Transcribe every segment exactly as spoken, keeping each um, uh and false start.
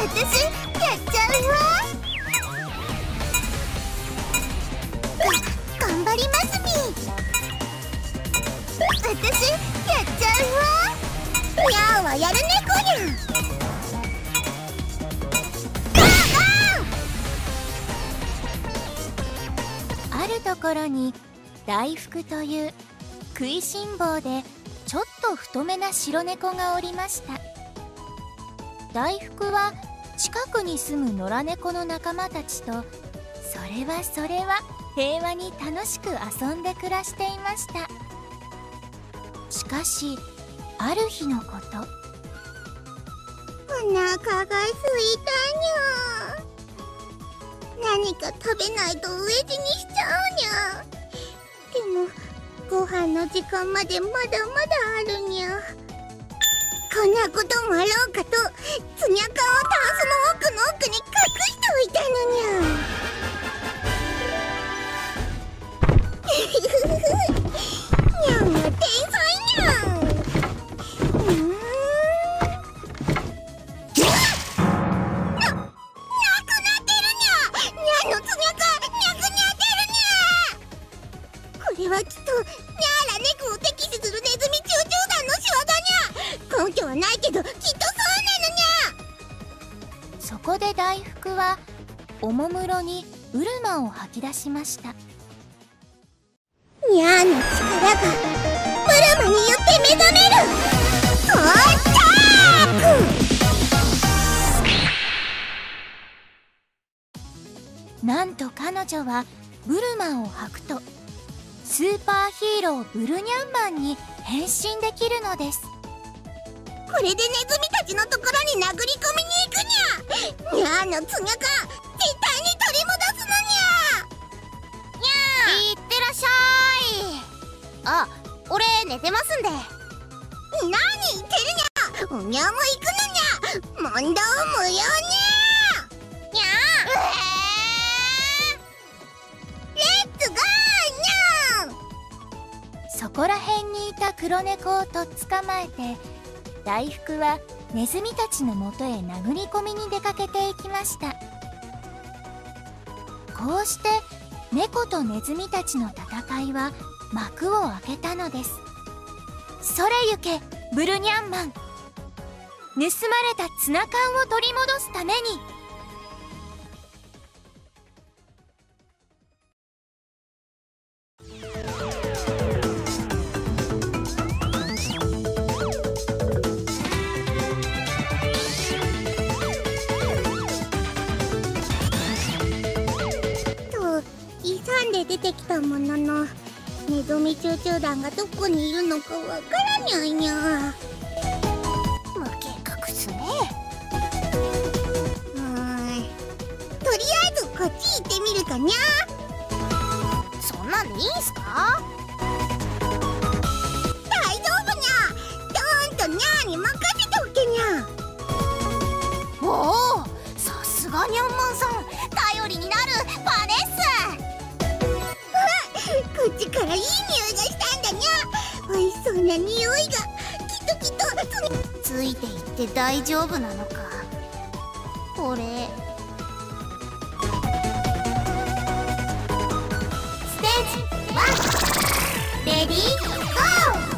私やっちゃうわ。が頑張りますみ。私やっちゃうわ。にゃーはやる猫にゃ。 あるところに大福という食いしん坊でちょっと太めな白猫がおりました。大福は近くに住む野良猫の仲間たちとそれはそれは平和に楽しく遊んで暮らしていました。しかしある日のこと、 お腹が空いたにゃ。何か食べないと飢え死にしちゃうにゃ。でもご飯の時間までまだまだあるにゃ。こんなこともあろうかとつにゃかをタンスの奥の奥に隠しておいたのにゃ。にゃんは天才にゃん。うーんこれはきっとニャーラ猫を敵視するネズミチュウチュウ団の仕業にゃ。根拠はないけどきっとそうなのにゃ。 そこで大福はおもむろにうるまを吐き出しました。 ニャーの力がブルマによって目覚める。アタック！なんと彼女はブルマを吐くとスーパーヒーローブルニャンマンに変身できるのです。 これでネズミたちのところに殴り込みに行くにゃ。ニャーのつがが絶対に取り戻すのにゃ。 にゃー、いってらっしゃい。あ、俺寝てますんで。 何言ってるにゃ。おにゃも行くのにゃ。問答無用にゃ。 にゃー、 レッツゴーにゃ。 そこら辺にいた黒猫をとっ捕まえて大福はネズミたちのもとへ殴り込みに出かけていきました。こうして猫とネズミたちの戦いは幕を開けたのです。それゆけブルニャンマン、盗まれたツナ缶を取り戻すために。 出てきたもののネズミチュウチュウ団がどこにいるのかわからにゃいにゃ。 無計画っすね。 うーん、とりあえずこっち行ってみるかにゃ。 そんなんでいいんすか？ 大丈夫にゃ。ドーンとにゃーに任せておけにゃ。 おお、さすがニャンマンさん、頼りになるパネッス。 こっちからいい匂いがしたんだにゃ。美味しそうな匂いがきっときっとついていって大丈夫なのかこれ。ステージワン、レディーゴー。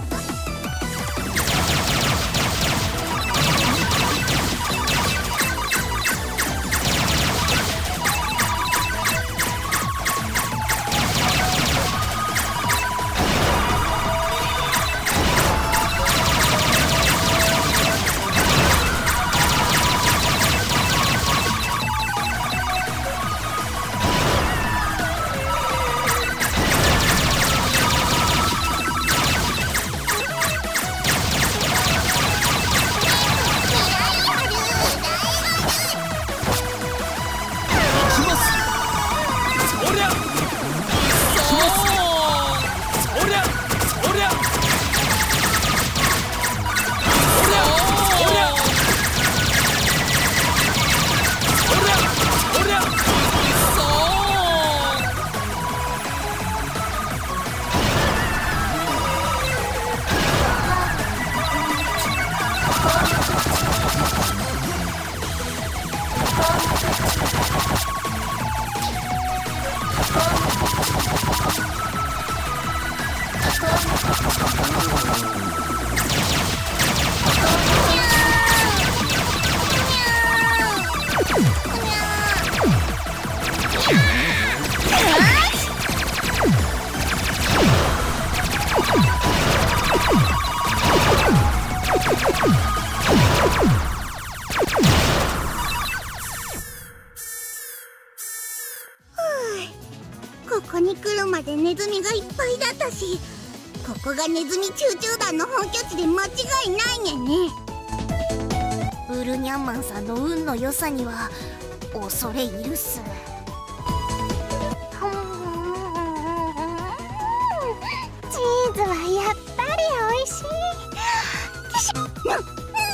ここに来るまでネズミがいっぱいだったし、ここがネズミチューチュー団の本拠地で間違いないにゃね。 ウルニャンマンさんの運の良さには恐れ入るっす。 チーズはやっぱり美味しい。 な、なに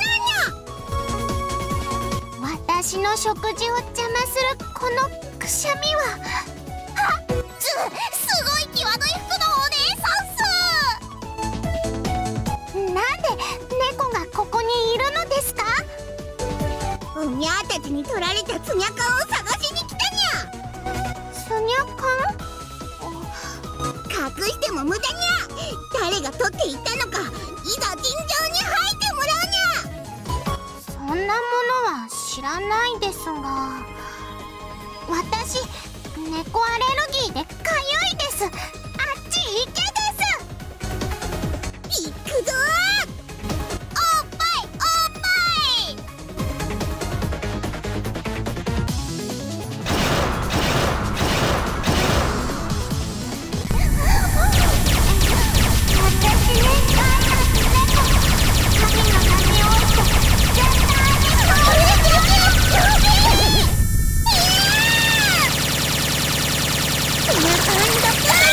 ゃ。 私の食事を邪魔するこのくしゃみは、 すごい際どい服のお姉さんっす。 なんで猫がここにいるのですか？ おみゃーたちに取られたツニャカンを探しに来たにゃ。 スニャカン？ 隠しても無駄にゃ。誰が取っていったのか、いざ尋常に吐いてもらうにゃ。 そんなものは知らないですが、私猫アレルギーでかゆいです。あっち行けです。 行くぞおっぱいおっぱい。 私ね、ガータス猫、神の波を置いて絶対にそうツニャカンどこだにゃ。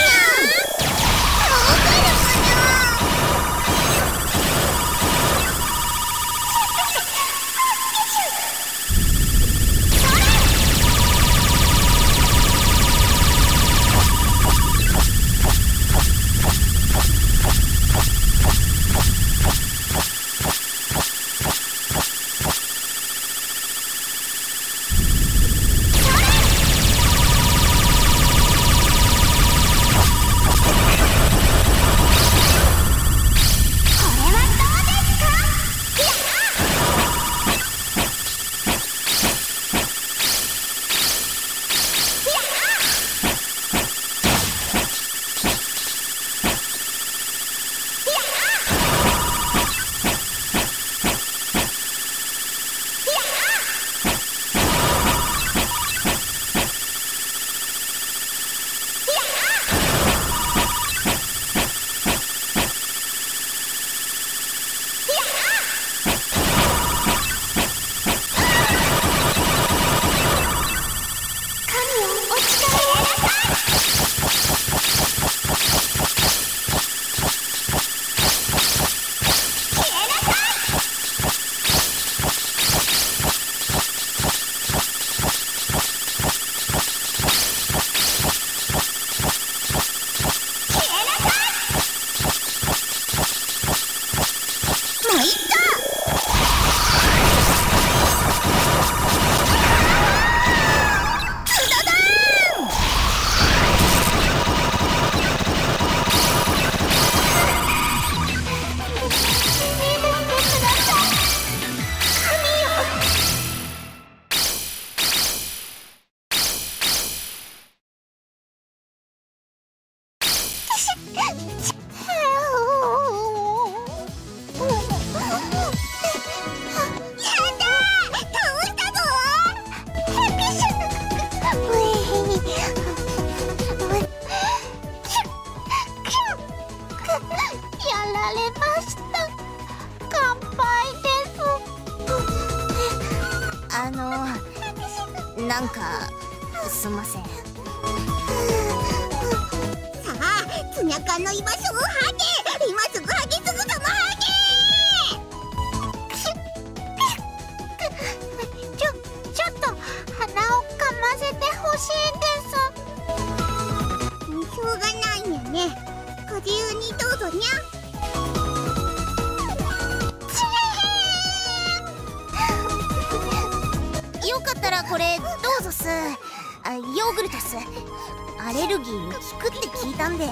なんかすんません。さあ、ツニャカンの居場所をハゲ。今すぐハゲすぐさまハゲ。ちょちょっと鼻をかませてほしいです。 しょうがないにゃね。ご自由にどうぞにゃ。 よかったらこれどうぞっす。あ、ヨーグルトっす。アレルギーに効くって聞いたんで。あ、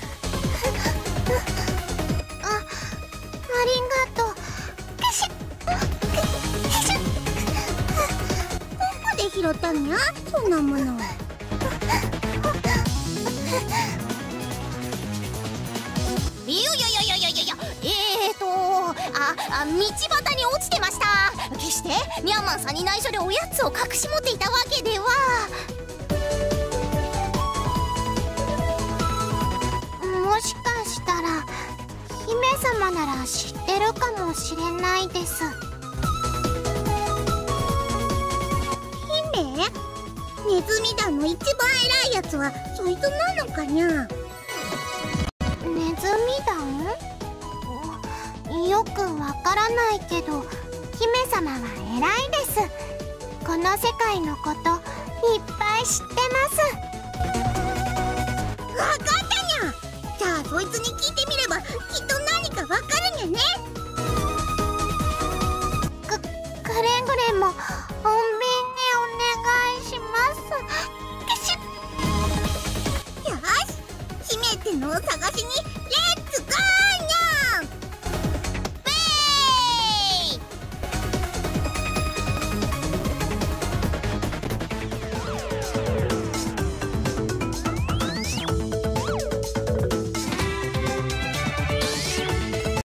ありがとう。 拾ったにゃ、そんなもの。 いやいやいやいやいやいや、えーとああ道端に落ちてました。決してミャンマンさんに内緒でおやつを隠し持っていたわけでは。 もしかしたら姫様なら知ってるかもしれないです。 姫？ネズミ団の一番偉いやつはそいつなのかにゃ。 ネズミ団？よくわからないけど姫様は偉いです。この世界のこといっぱい知ってます。 わかったにゃ。じゃあそいつに聞いてみればきっと何かわかるにゃね。 く、くれぐれも穏便にお願いします。 よし、姫ってのを探しにレッツ